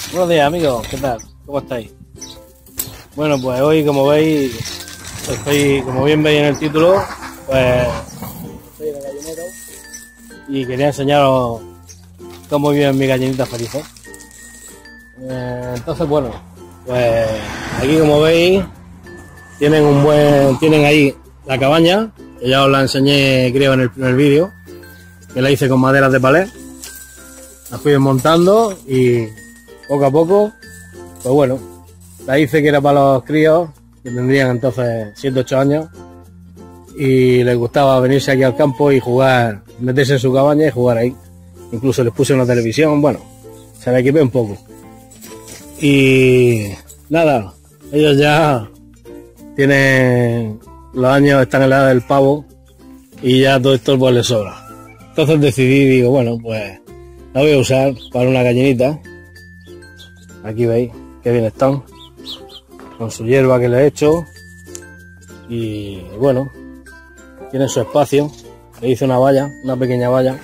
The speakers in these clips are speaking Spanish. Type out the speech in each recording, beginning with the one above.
Buenos días amigos, ¿qué tal? ¿Cómo estáis? Bueno, pues hoy como veis, como bien veis en el título, pues estoy en el gallinero y quería enseñaros cómo viven mis gallinitas felices. Entonces bueno, pues aquí como veis tienen ahí la cabaña, que ya os la enseñé creo en el primer vídeo, que la hice con maderas de palé. La fui desmontando y poco a poco, pues bueno, la hice que era para los críos, que tendrían entonces 7 8 años, y les gustaba venirse aquí al campo y jugar, meterse en su cabaña y jugar ahí. Incluso les puse una televisión, bueno, se la equipé un poco. Y nada, ellos ya tienen los años, están en la edad del pavo y ya todo esto pues les sobra. Entonces decidí, digo, bueno, pues la voy a usar para una gallinita. Aquí veis que bien están, con su hierba que le he hecho. Y bueno, tienen su espacio. Le hice una valla, una pequeña valla,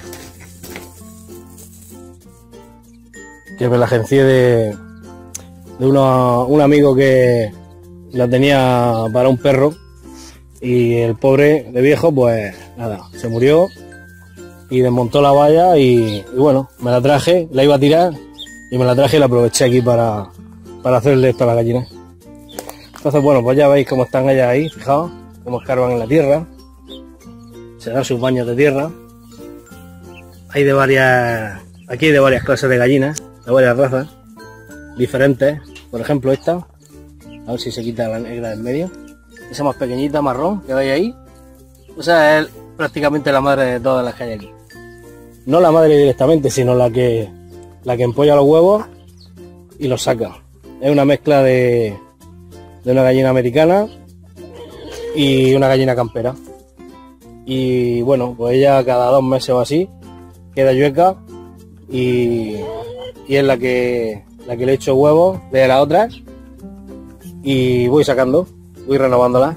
que me la agencié de un amigo que la tenía para un perro. Y el pobre de viejo, pues nada, se murió y desmontó la valla y bueno, me la traje, la iba a tirar y me la traje y la aproveché aquí para hacerle esto a la gallina. Entonces bueno, pues ya veis cómo están ellas ahí, fijaos, cómo escarban en la tierra, se dan sus baños de tierra. Hay aquí hay de varias clases de gallinas, de varias razas diferentes. Por ejemplo esta, a ver si se quita la negra del medio, esa más pequeñita, marrón, que veis ahí, o sea, es prácticamente la madre de todas las que hay aquí. No la madre directamente, sino la que empolla los huevos y los saca. Es una mezcla de una gallina americana y una gallina campera. Y bueno, pues ella cada 2 meses o así queda yueca y es la que le echo huevos de las otras y voy sacando, voy renovándolas.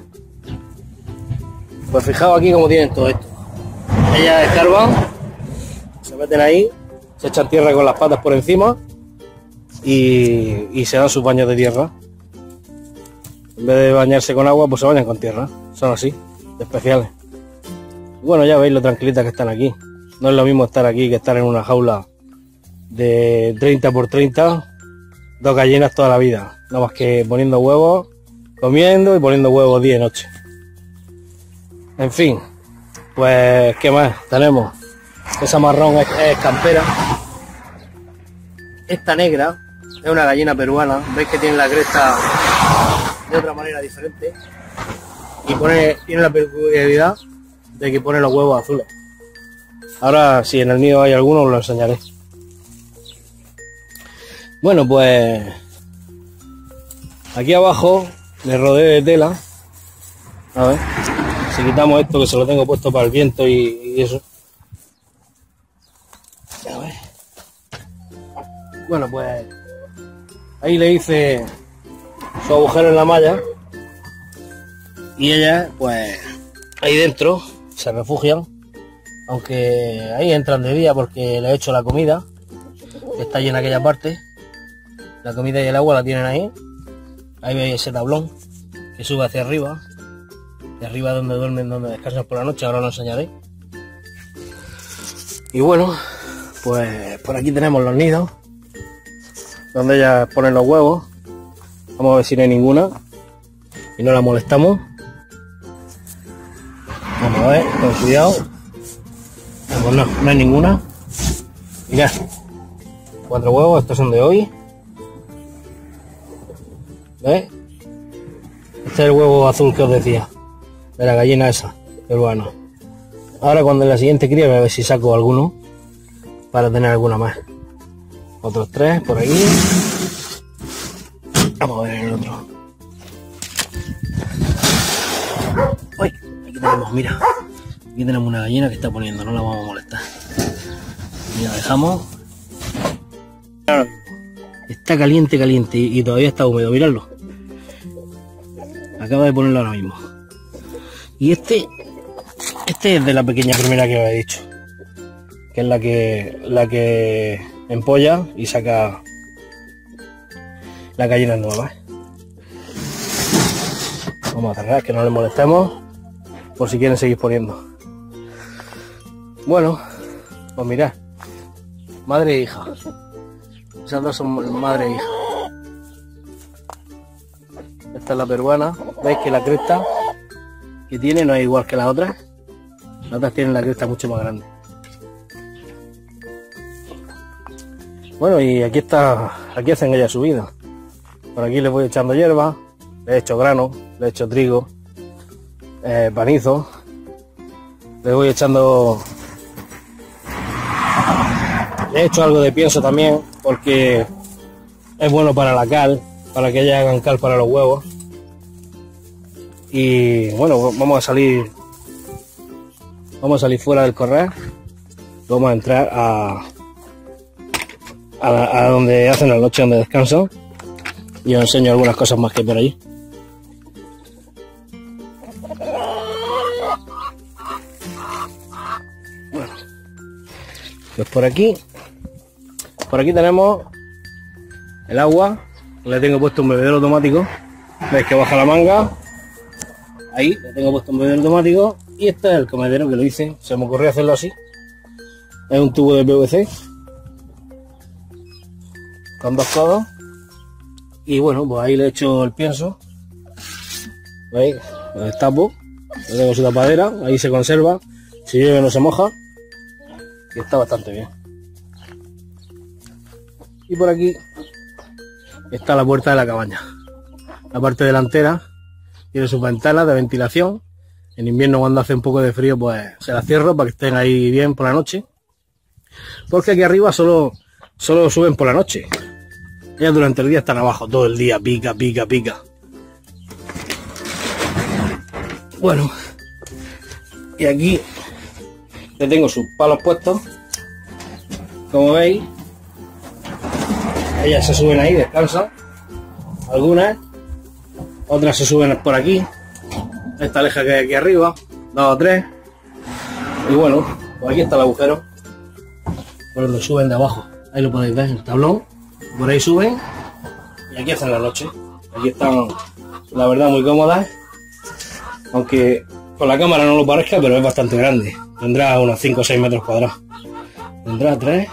Pues fijaos aquí cómo tienen todo esto. Ellas escarban, se meten ahí, se echan tierra con las patas por encima y se dan sus baños de tierra. En vez de bañarse con agua, pues se bañan con tierra. Son así, especiales. Bueno, ya veis lo tranquilitas que están aquí. No es lo mismo estar aquí que estar en una jaula de 30 por 30, 2 gallinas toda la vida. Nada más que poniendo huevos, comiendo y poniendo huevos día y noche. En fin, pues ¿qué más tenemos? Esa marrón es campera. Esta negra es una gallina peruana. Veis que tiene la cresta de otra manera diferente y tiene la peculiaridad de que pone los huevos azules. Ahora si en el nido hay alguno os lo enseñaré. Bueno, pues aquí abajo le rodeé de tela. A ver, si quitamos esto que se lo tengo puesto para el viento y eso. A ver. Bueno, pues ahí le hice su agujero en la malla y ellas pues ahí dentro se refugian, aunque ahí entran de día porque le he hecho la comida que está llena aquella parte. La comida y el agua la tienen ahí. Ahí veis ese tablón que sube hacia arriba, de arriba donde duermen, donde descansan por la noche. Ahora lo enseñaré. Y bueno, pues por aquí tenemos los nidos donde ellas ponen los huevos. Vamos a ver si no hay ninguna y no la molestamos. Vamos a ver, con cuidado. Pues no hay ninguna. Mirad, 4 huevos, estos son de hoy. ¿Ves? Este es el huevo azul que os decía, de la gallina esa, peruana. Ahora cuando en la siguiente cría voy a ver si saco alguno para tener alguna más. Otros 3 por aquí. Vamos a ver el otro. Uy, aquí tenemos, mira. Aquí tenemos una gallina que está poniendo, no la vamos a molestar. Y la dejamos. Está caliente y todavía está húmedo, miradlo. Acaba de ponerlo ahora mismo. Y este es de la pequeña primera que os he dicho, que es la que empolla y saca las gallinas nuevas. Vamos a cerrar, que no les molestemos, por si quieren seguir poniendo. Bueno, pues mirad, madre e hija. Esas dos son madre e hija. Esta es la peruana. Veis que la cresta que tiene no es igual que las otras. Las otras tienen la cresta mucho más grande. Bueno, y aquí está, aquí hacen ellas su vida. Por aquí les voy echando hierba, les he hecho grano, les he hecho trigo, panizo. Les voy echando, le he hecho algo de pienso también, porque es bueno para la cal, para que ellas hagan cal para los huevos. Y bueno, vamos a salir fuera del corral. Vamos a entrar a donde hacen la noche, donde descansan, y os enseño algunas cosas más que hay por allí. Bueno, pues por aquí tenemos el agua. Le tengo puesto un bebedero automático. Veis que baja la manga. Ahí le tengo puesto un bebedero automático. Y este es el comedero que lo hice. Se me ocurrió hacerlo así. Es un tubo de PVC con 2 codos. Y bueno, pues ahí le he hecho el pienso. ¿Veis? Lo destapo. Le tengo su tapadera. Ahí se conserva. Si llueve no se moja. Y está bastante bien. Y por aquí está la puerta de la cabaña. La parte delantera tiene sus ventanas de ventilación. En invierno, cuando hace un poco de frío, pues se las cierro para que estén ahí bien por la noche. Porque aquí arriba solo suben por la noche. Ellas durante el día están abajo todo el día, pica. Bueno, y aquí le tengo sus palos puestos. Como veis, ellas se suben ahí, descansan. Algunas, otras se suben por aquí. Esta leja que hay aquí arriba, 2 o 3. Y bueno, pues aquí está el agujero por donde suben de abajo. Ahí lo podéis ver, el tablón. Por ahí suben y aquí hacen la noche. Aquí están, la verdad, muy cómodas. Aunque con la cámara no lo parezca, pero es bastante grande. Tendrá unos 5 o 6 metros cuadrados. Tendrá 3.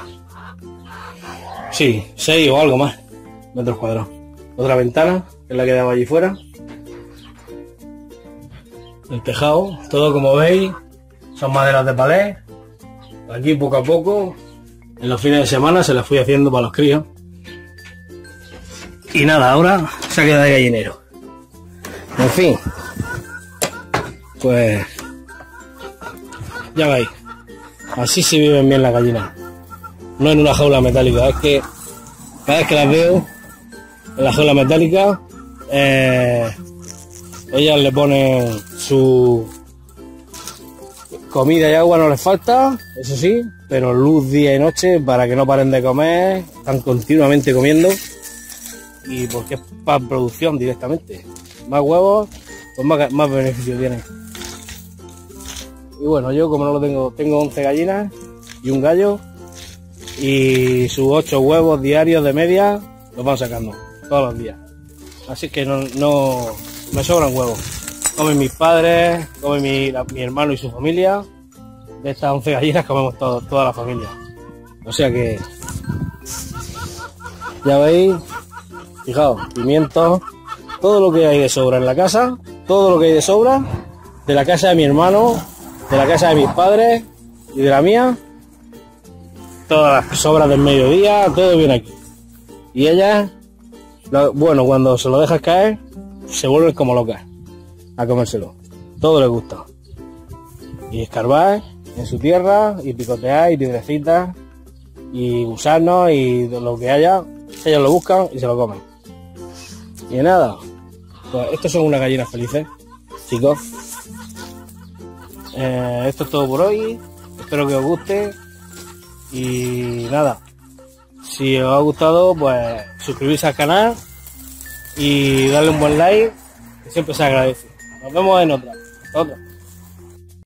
Sí, 6 o algo más metros cuadrados. Otra ventana, que es la que daba allí fuera. El tejado, todo como veis, son maderas de palés. Aquí poco a poco, en los fines de semana se las fui haciendo para los críos. Y nada, ahora se ha quedado de gallinero. En fin, pues ya veis, así se viven bien las gallinas. No en una jaula metálica, es que cada vez que las veo en la jaula metálica, ellas le ponen su comida y agua, no les falta, eso sí, pero luz día y noche para que no paren de comer. Están continuamente comiendo, y porque es para producción directamente. Más huevos, pues más beneficio tienen. Y bueno, yo como no lo tengo 11 gallinas y un gallo, y sus 8 huevos diarios de media los van sacando todos los días. Así que no me sobran huevos. Comen mis padres, come mi hermano y su familia. De estas 11 gallinas comemos toda la familia. O sea que ya veis, fijaos, pimientos, todo lo que hay de sobra en la casa, todo lo que hay de sobra de la casa de mi hermano, de la casa de mis padres y de la mía. Todas las sobras del mediodía, todo viene aquí. Y ellas, bueno, cuando se lo dejas caer, se vuelven como locas a comérselo. Todo les gusta. Y escarbar en su tierra, y picotear, y piedrecitas, y gusanos, y lo que haya, ellos lo buscan y se lo comen. Y nada, pues estos son unas gallinas felices, chicos. Esto es todo por hoy. Espero que os guste. Y nada, si os ha gustado, pues suscribirse al canal y darle un buen like, que siempre se agradece. Nos vemos en otra.